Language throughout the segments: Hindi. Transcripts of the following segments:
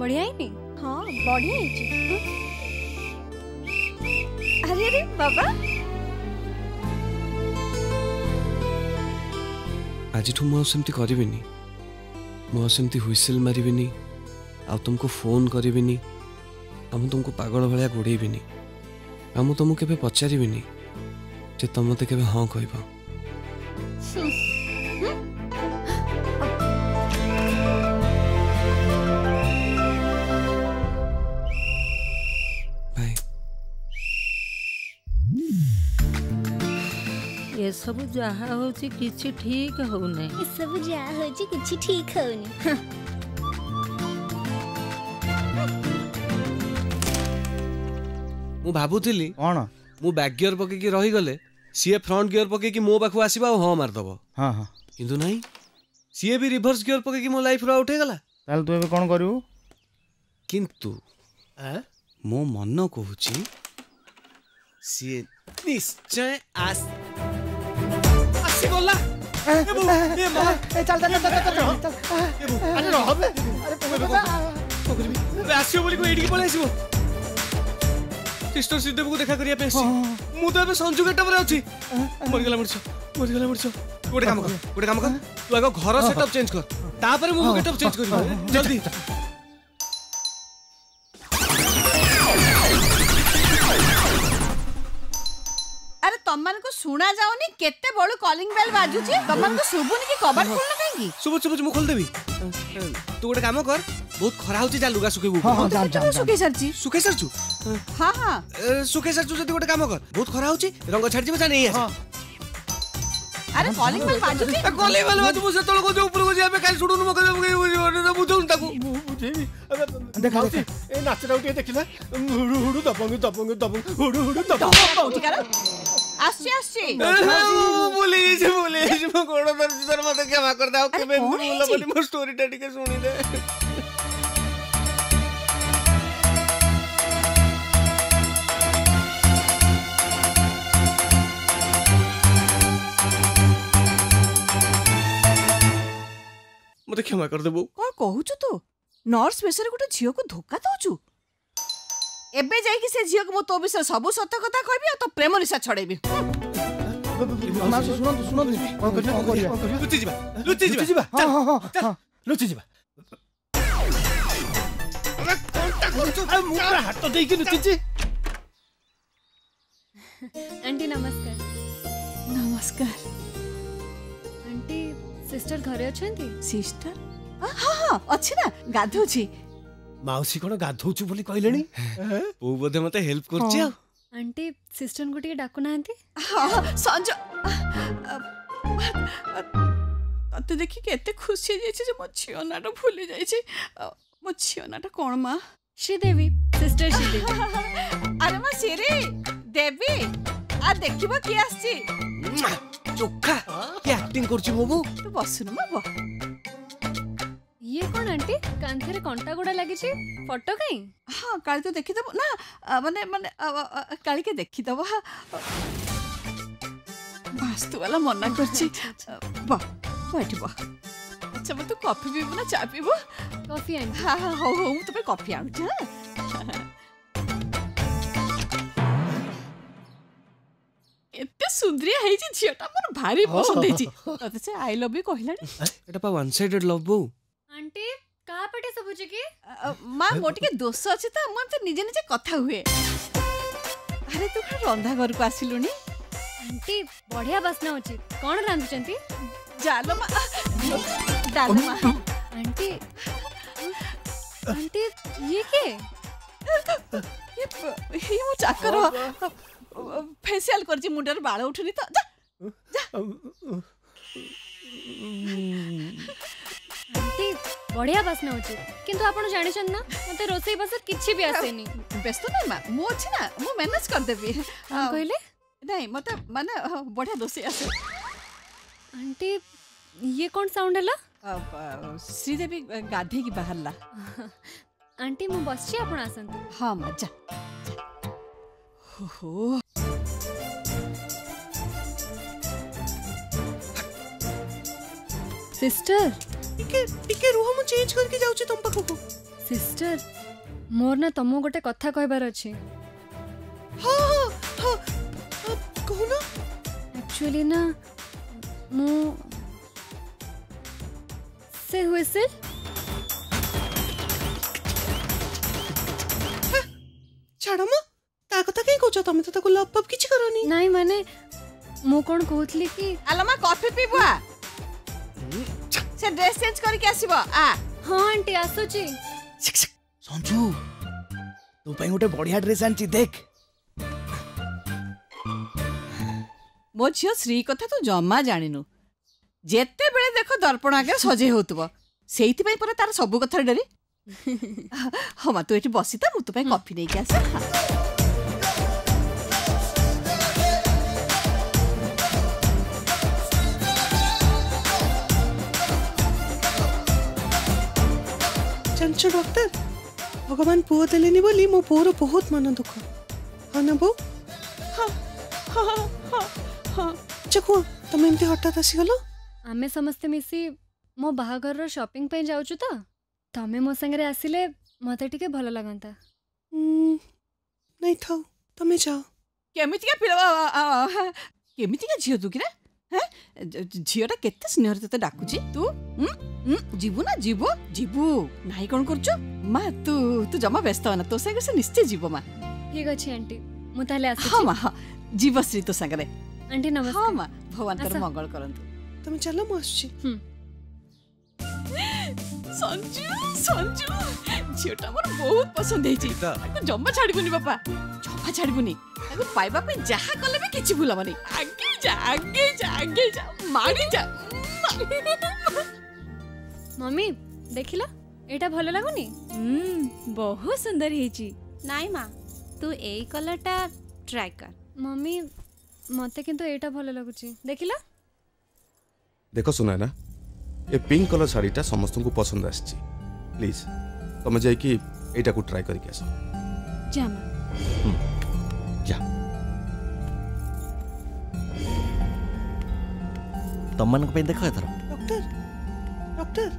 बढ़िया ही नहीं? हाँ बढ़िया है। अरे अरे बाबा आज मुझे करनी मुझे हुइसिल मारिनी आ तुमको फोन करी आ तुमको पागल भाया गोड़ेबी आ तुमको केबे पचारिबिनी जे तुम मते केबे हाँ कहब। बाय। ये सब जहा होची किछि ठीक होने। ये सब जहा होची किछि ठीक होनी। मु भाबुतिली कौन मु बैक गियर पकईकी रही गले सी फ्रंट गियर पकईकी मो पाखु आसीबा हाँ मारदब। हाँ हाँ किंतु नहीं सी भी रिवर्स गियर पकईकी मो लाइफ रो उठे गला। ताल तू एबे कोन करिवु? किंतु मो मन कहूची सी निश्चय आसी गला। ए बु ए मा ए चल चल चल चल चल अरे रह बे अरे आसियो बोली को एडी की पळे आसीबो सिस्टर श्रीदेव को देखा करिया पे मु तो एबे संजू गेट पर अछि मर गेला गोटे काम कर तू आगे घर सेटअप चेंज कर तापर मु गेटअप चेंज करिबो जल्दी। अरे तमन को सुना जाउनी केते बळु कॉलिंग बेल बाजुची तमन को सुबुनी की कबाट खोलना काहेकी? सुबु मु खोल देबी। तू गोटे काम कर बहुत खरा होची जा लुगा सुकेबू। हां जा सुके सरची हां हां सुके सरचू जदी गोटे काम कर बहुत खरा होची रंग छाड़ जिबो जा नहीं आसे। अरे कॉलिंग बेल बाजुची कॉलिंग बेल बाजू मु से तळ को जो ऊपर को जाबे काल सुडुन मके बुझो बुझौन ताकू बुझेबी। देखा ए नाचरा उठे देखिला हुडु हुडु दबंग हुडु हुडु दबंग कर आसी बोले मो कोड़ दर मते क्षमा कर दाओ के मैं बोला बोली मो स्टोरी टा टिके सुनी दे। मते क्षमा कर देबो। कोन कहूछु तू नर्स बेसर गोटे झियो को धोखा दउछु एबे जाई कि से झियो को मो तो विषय सब सत्य कथा कहबी आ तो प्रेम निशा छड़ेबी। मां सुनो कोन करिया लुचि जीवा हां हां लुचि जीवा। अरे कोनटा करछु मुरा हाथ तो देकी लुचि। आंटी नमस्कार। नमस्कार। आंटी सिस्टर घरे अछंती? सिस्टर हां हां अछि ना गाधोछि। माउसी कोन गाधोछु बोली कहलेनी ओ बोधे मते हेल्प करछि। आंटी सिस्टर को टिके डाकु नांती? हां संजो तते देखि केते खुशी जाइछि जे मो छियो नाटा भूली जाइछि। मो छियो नाटा कोन मा? श्रीदेवी सिस्टर श्रीदेवी। अरे मा सिरी देवी आ देखिबो की आछि चोखा के एक्टिंग करछि मोबू। तू बसुन मा बो। ये कौन आंटी कांथे रे कंटा गोडा लागि छी फोटो काई? हां काली तो देखि दबो ना माने काली के देखि दबो। वास्तु वाला मना करछि बा बैठ बा। अच्छा मैं तो कॉफी पीबो ना चाय पीबो? Coffee aunty. हां हां हो मैं तो कॉफी आनु छ। एते सुंदरिया है जी झियोटा मोर भारी पसंद है जी तते से आई लव यू कहलानी। एटा पा वन साइडेड लव बो। आंटी का पटे सब बुझे की मां मोटी के दोष अछि त मन तो निजे निजे कथा हुए। अरे तू रंधा घर को आसिलुनी? आंटी बढ़िया बासना होची कोन रांधुचंती? जालो मा डालो मा। आंटी आंटी ये के ये मो चाकर फेशियल करजी मुंडर बाळ उठुनी त जा जा। आंटी बढ़िया बासना होची किंतु आपण जानि छन ना मते रोसई बस किछि भी आसेनी। व्यस्त नै मा मो अछि ना मो मैनेज कर देबी। कहले नहीं मते माने बढ़िया दोसी आसे। आंटी ये कौन साउंड हला? श्रीदेवी गाधे की बाहरला। आंटी मु बसछि आपण आसंतु। हां मजा हो सिस्टर टिके रुह मु चेंज करके जाउछी तुम पाखो को। सिस्टर मोर ना तुमको गोटे कथा कहबार अछि। हाँ कौन एक्चुअली ना मु से हुइसिल छाड़ मा ता कथा कहीं कहछ तमे तो ताको लव पप किछि करनी नहीं माने मु कोन कहतली कि आलमा कॉफी पीबा से ड्रेस चेंज करके आसीबो आ हाँ आंटी आसुची। संजू तू पे गोटे बढ़िया ड्रेस आनची देख। मो झियो श्री कथा तू जम्मा जानिनु जेते बेले देखो दर्पण आगे सजे होतबो सेइति पई पर तार सब कथा डरे। हाँ मा तू एठी बसिता मु तो पे कॉफी नै के आसे। जानचो डॉक्टर भगवान पुओ देलेनी बोली मो पुओर बहुत मन दुख हाँ ना बो हाँ हाँ हाँ हाँ चकुआ तुम एमती हठात आसीगल। आमे समस्ते मिसी मो बाहागर रो शॉपिंग पे जाउछु त तमे मो संगे आसिले मते टिके भलो लागंता। नहीं थाओ तमे जाओ। केमितिका पिला केमितिका झियो तू किरा हैं झियोटा केते स्नेहर तते डाकुची तू जीवु ना जीवु जीवु नाही कोन करछु मा तू तू जमा व्यस्त ना तो संगे से निश्चय जीवो मा। ठीक अछि आंटी मु ताले आसी। हाँ मा हाँ जीवश्री तो संगे आंटी नमस्ते। हाँ मा भगवान तर मंगल करंतु। तुम चलो मु आछी। संजू संजू झियोटा मोर बहुत पसंद हेची ताको जम्मा छाड़ीबुनी बापा जम्मा छाड़ीबुनी ताको पाइबा पे जहा कले भी किछि भूलबनी आगे जा आगे जा आगे जा मारी जा। मम्मी देखिला एटा भलो लागुनी बहुत सुंदर हेची नाई माँ तू एई कलरटा ट्राई कर। मम्मी मते किंतु एटा भलो लागुची देखिला। देख सुना ना ए पिंक कलर शाड़ीटा समस्त को पसंद आछि प्लीज तुम जाइए एटा को ट्राई करके आस। जा माँ जा तुम मन पे देखो एथर डॉक्टर डॉक्टर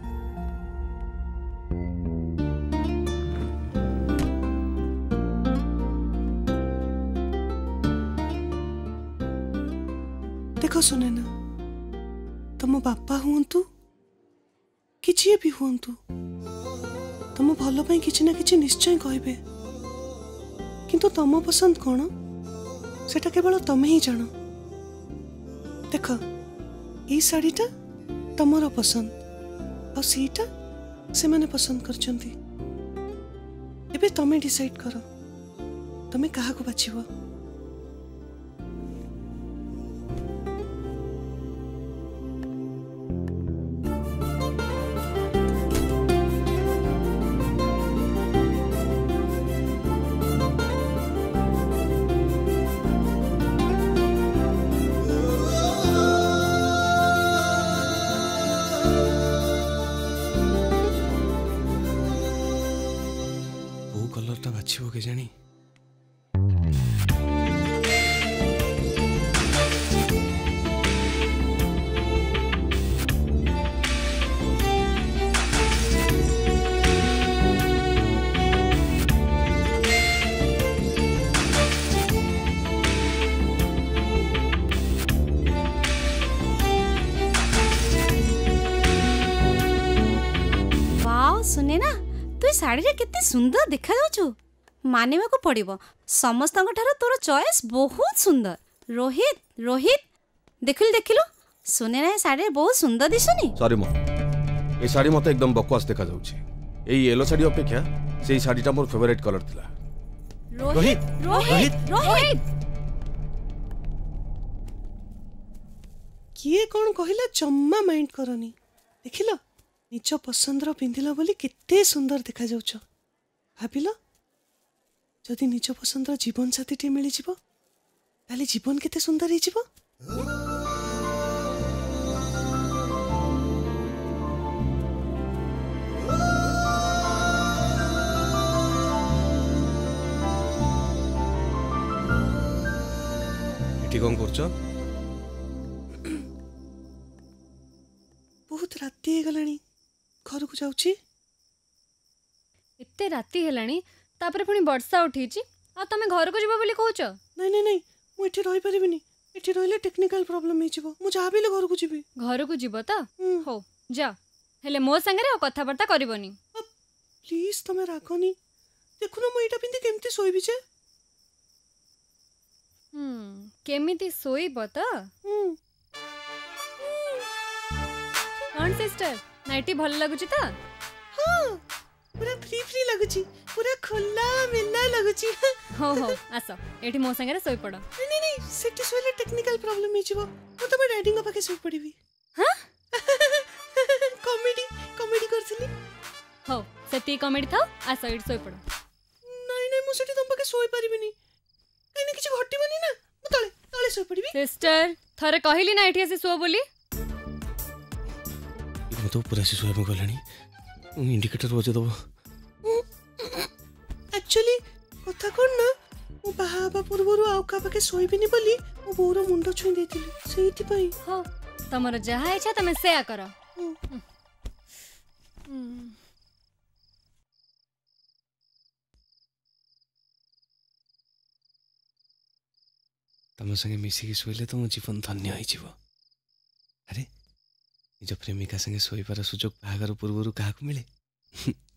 देखो सुने ना तुम बापा हुंतु कि जी भी हुंतु तुम भल पाई किछि ना किछि निश्चय कहबे किंतु तुम पसंद कौन सेटा केवल तमे ही जानो। देख ई साड़ीटा तमर पसंद और सीटा से माने पसंद करचंती एबे तमे डिसाइड करो तमे काहा को बाछिबो। कलरटा बाछिबो के जानी वाओ सुने ना तू साड़ी रे कितने सुंदर देखा जाउछु मानिबा को पड़िबो समस्तक ठारो तोर चॉइस बहुत सुंदर। रोहित रोहित देखिल देखिलो सुने ना साड़ी बहुत सुंदर दिसुनी। सॉरी मो ए साड़ी मते एकदम बकवास देखा जाउछि एई येलो साड़ी अपेक्षा सेई साड़ीटा मोर फेवरेट कलर थिला। रोहित रोहित रोहित किए कौन कहला जम्मा माइंड करनी देखिल निज पसंद पिंधिला बोली केते सुंदर देखा जाउछ भाबिल जदि निज पसंद जीवन साथी टी मिली जिवो ताले जीवन केते सुंदर ही जिवो। एठी कोन करछ बहुत राति गलानी घर को जाउची एते राति हेलाणी तापर पुणी वर्षा उठीची आ तमे घर को जीवा बोली कहूच नहीं नहीं नहीं मु एठी रही परिबिनी एठी रहिले टेक्निकल प्रॉब्लम हे जिवो मु जा बिले घर को जीवी घर को जीव त हो जा हेले मो संगे कथा बार्ता करबनी प्लीज तमे राखनी देखुना मु एटा पिंदी केमती सोइबी जे केमिति सोइब त कौन सिस्टर नाइटी भल लगुची त हां पूरा फ्री फ्री लगुची पूरा खुला मिला लगुची हो हो आस एठी मो संगे सोई पड़ नहीं नहीं नहीं सेटी सोइले टेक्निकल प्रॉब्लम हे जिवो मु तमे डैडी को पाके सोई पड़ीबी हां कॉमेडी कॉमेडी करथिली हो सेती कॉमेडी था आस एठी सोई पड़ नहीं नहीं मु सेटी तम पाके सोई परिबिनी काइने किछि घटिबनी ना मु तळे तळे सोई पड़ीबी सिस्टर थरे कहिली ना एठी आसी सो बोली ମୁଁ ତ ପୁରା ସେ ଶୋଇବା ଗଲାଣି ମୁଁ ଇଣ୍ଡିକେଟର ବଜେଇ ଦେବ एक्चुअली कथा कोन ना मु बाहाबा पूर्वरु आउ का पाके सोइबिनी बोली मु बोरो मुंडो छुई देतिली सेहिति पई हो तमर जहा इच्छा तमे सेया कर ତମ ସାଙ୍ଗେ ମିଶିକି ଶୋଇଲେ ତ ମୋ ଜୀବନ ଧନ୍ୟ ହେଇଯିବ ଆରେ ନିଜ ପ୍ରେମିକା ସାଙ୍ଗେ ଶୋଇବାର ସୁଯୋଗ ବାହାଘର ପୂର୍ବରୁ କାହାକୁ ମିଳେ